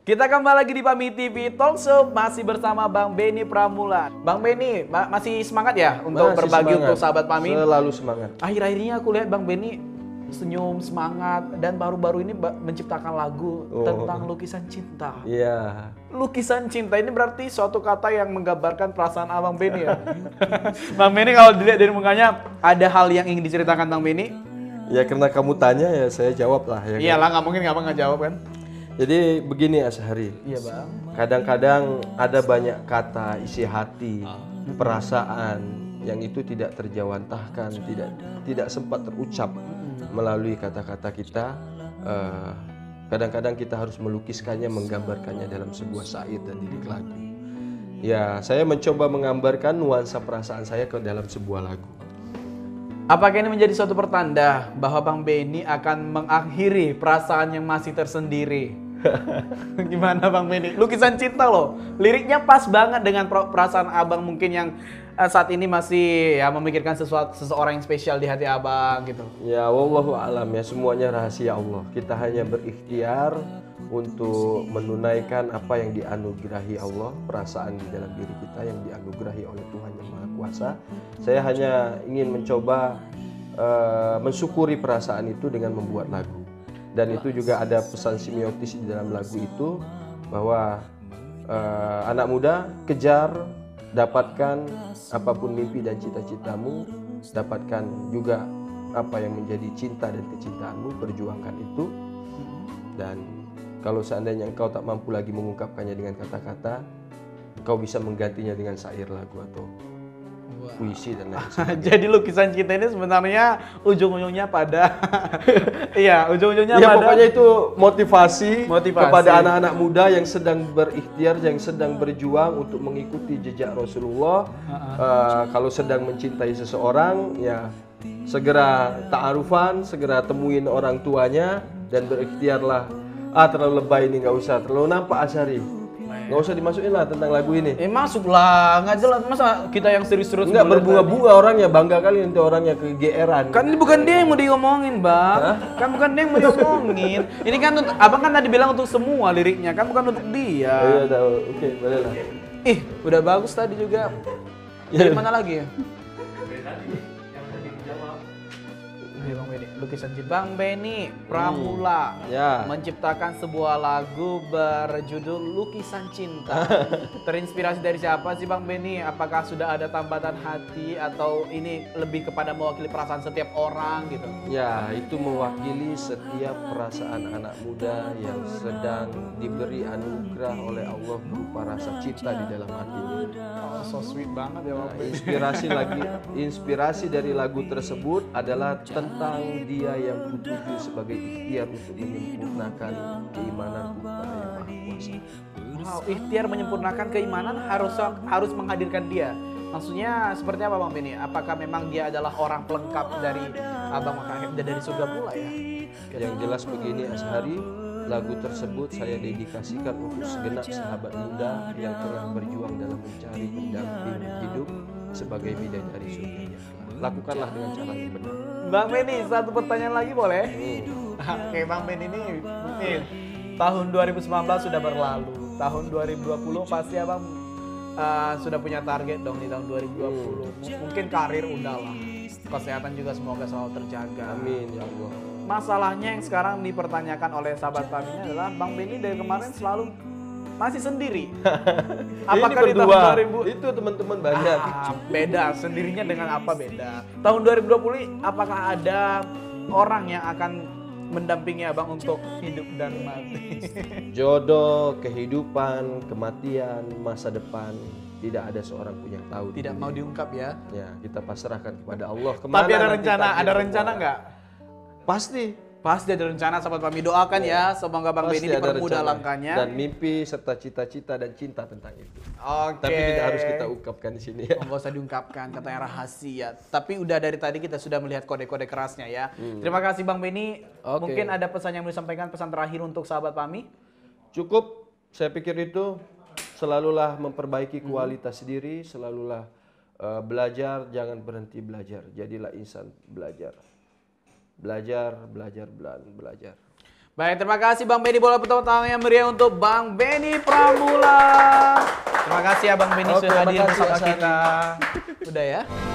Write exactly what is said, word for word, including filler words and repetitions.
Kita kembali lagi di Pami T V Talk Show, masih bersama Bang Benny Pramula. Bang Benny, ma masih semangat ya untuk Masih berbagi semangat. untuk sahabat Pami? Selalu semangat. Akhir-akhirnya aku lihat Bang Benny senyum, semangat, dan baru-baru ini menciptakan lagu Oh. tentang lukisan cinta. Iya. Lukisan cinta ini berarti suatu kata yang menggambarkan perasaan Abang Benny ya? Bang Benny kalau dilihat dari mukanya, ada hal yang ingin diceritakan Bang Benny? Ya karena kamu tanya ya saya jawab lah ya. Iyalah, Kan? nggak mungkin nggak nggak jawab kan? Jadi begini Ashari. Iya Bang. Kadang-kadang ada banyak kata, isi hati, perasaan yang itu tidak terjawantahkan, tidak tidak sempat terucap melalui kata-kata kita. Eh, Kadang-kadang kita harus melukiskannya, menggambarkannya dalam sebuah syair dan lirik lagu. Ya, saya mencoba menggambarkan nuansa perasaan saya ke dalam sebuah lagu. Apakah ini menjadi suatu pertanda bahwa Bang Benny akan mengakhiri perasaan yang masih tersendiri? Gimana Bang Benny? Lukisan cinta loh, liriknya pas banget dengan perasaan abang mungkin yang uh, saat ini masih ya memikirkan sesuatu seseorang yang spesial di hati abang gitu. Ya, wallahu alam ya, semuanya rahasia Allah. Kita hanya berikhtiar untuk menunaikan apa yang dianugerahi Allah, perasaan di dalam diri kita yang dianugerahi oleh Tuhan Yang Maha Kuasa. Saya hanya ingin mencoba uh, mensyukuri perasaan itu dengan membuat lagu. Dan itu juga ada pesan semiotis di dalam lagu itu bahwa uh, anak muda, kejar, dapatkan apapun mimpi dan cita-citamu, dapatkan juga apa yang menjadi cinta dan kecintaanmu, perjuangkan itu. Dan kalau seandainya engkau tak mampu lagi mengungkapkannya dengan kata-kata, engkau bisa menggantinya dengan syair, lagu atau puisi dan lain sebagainya. Jadi lukisan cinta ini sebenarnya ujung-ujungnya pada iya, ujung-ujungnya Ya, pada pokoknya itu motivasi, Motivasi. kepada anak-anak muda yang sedang berikhtiar, yang sedang berjuang untuk mengikuti jejak Rasulullah. Uh, kalau sedang mencintai seseorang, ya segera ta'arufan, segera temuin orang tuanya dan berikhtiarlah. Ah, terlalu lebay ini, nggak usah, terlalu nampak Ashari. Nggak usah dimasukin lah tentang lagu ini. Eh masuklah, nggak jelas masa kita yang serius-serius Enggak mulai berbunga-bunga orangnya, bangga kali nanti orangnya kegeeran. Kan ini bukan dia yang mau diomongin, Bang. Hah? Kan bukan dia yang mau diomongin. Ini kan untuk, Abang kan tadi bilang untuk semua liriknya, kan bukan untuk dia. Oh, iya, tahu. Oke, boleh lah. Ih, udah bagus tadi juga. Dari mana lagi ya? Nih, Bang Benny, lukisan cinta. Bang Benny Pramula Ya. menciptakan sebuah lagu berjudul Lukisan Cinta. Terinspirasi dari siapa sih Bang Benny? Apakah sudah ada tambatan hati atau ini lebih kepada mewakili perasaan setiap orang gitu? Ya, itu mewakili setiap perasaan anak muda yang sedang diberi anugerah oleh Allah berupa rasa cinta di dalam hatinya. Oh, so sweet banget ya Bang Nah, Benny. inspirasi lagi, inspirasi dari lagu tersebut adalah tentang dia yang kutuju sebagai ikhtiar untuk menyempurnakan keimananku kepada Yang Maha Kuasa. Wow, ikhtiar menyempurnakan keimanan harus harus menghadirkan dia. Maksudnya seperti apa Bang Benny? Apakah memang dia adalah orang pelengkap dari Abang Makahim dan dari surga pula ya? Yang jelas begini Ashari, lagu tersebut saya dedikasikan untuk segenap sahabat muda yang tengah berjuang dalam mencari pendamping hidup sebagai bidadari surganya. Lakukanlah dengan cara yang benar. Bang Benny, satu pertanyaan lagi boleh? Hmm. Oke Bang Benny ini, nih, tahun dua ribu sembilan belas sudah berlalu. Tahun dua ribu dua puluh pasti Abang uh, sudah punya target dong di tahun dua ribu dua puluh. M- Mungkin karir udah lah. Kesehatan juga semoga selalu terjaga. Amin ya Allah. Masalahnya yang sekarang dipertanyakan oleh sahabat kaminya adalah Bang Benny dari kemarin selalu masih sendiri. Apakah Ini di tahun berdua, dua ribu itu teman-teman banyak. Ah, beda, sendirinya dengan apa beda? Tahun dua ribu dua puluh apakah ada orang yang akan mendampingi Abang untuk hidup dan mati? Jodoh, kehidupan, kematian, masa depan, tidak ada seorang pun yang tahu. di Tidak dunia mau ini. diungkap ya. Ya, kita pasrahkan kepada Allah. Tapi ada nanti rencana, takdir ada Allah. rencana nggak? Pasti. Pasti ada rencana, sahabat kami doakan ya, semoga Bang Pasti Benny ada dipermudah rencana. langkahnya. Dan mimpi serta cita-cita dan cinta tentang itu. Oke. Tapi tidak harus kita ungkapkan di sini ya. Nggak usah diungkapkan, katanya rahasia. Tapi udah dari tadi kita sudah melihat kode-kode kerasnya ya. Terima kasih Bang Benny. Oke. Mungkin ada pesan yang mau disampaikan, pesan terakhir untuk sahabat kami? Cukup, saya pikir itu selalulah memperbaiki kualitas diri, selalulah uh, belajar, jangan berhenti belajar. Jadilah insan belajar. Belajar, belajar, bela- belajar. Baik, terima kasih Bang Benny. Bola tepuk tangan yang meriah untuk Bang Benny Pramula. Terima kasih ya Bang Benny Oke, sudah hadir makasih, bersama Asari. kita. Udah ya.